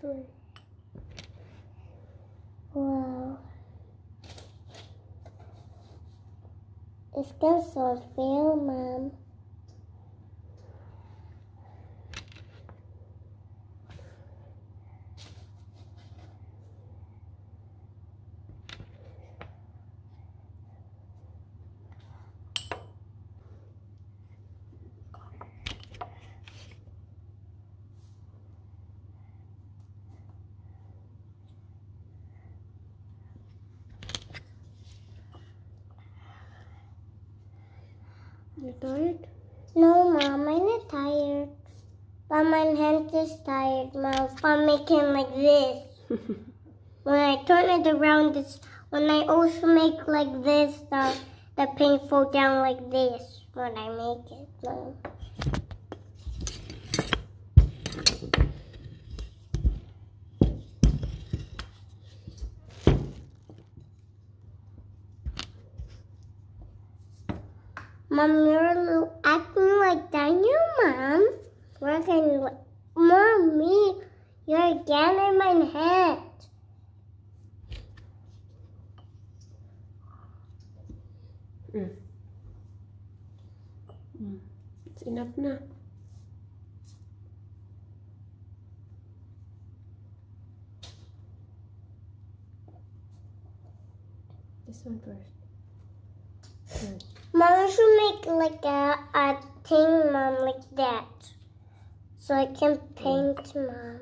Sorry. Wow. It's gonna so fail, Mom. You tired? No, Mom, I'm not tired. But my hand is tired, Mom, from making like this. When I turn it around, when I also make like this, the paint fall down like this when I make it, Mom. Mom, you're acting like Daniel, Mom. Mommy, you're again in my head. It's enough na. This one first. Good. Mom, you should make like a thing, Mom, like that. So I can paint, Mom.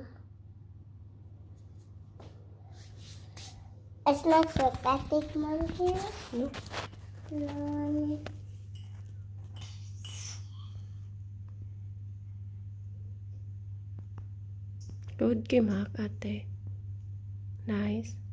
It's not so pathetic, Mom, here. No. No. Good game, ate. Nice.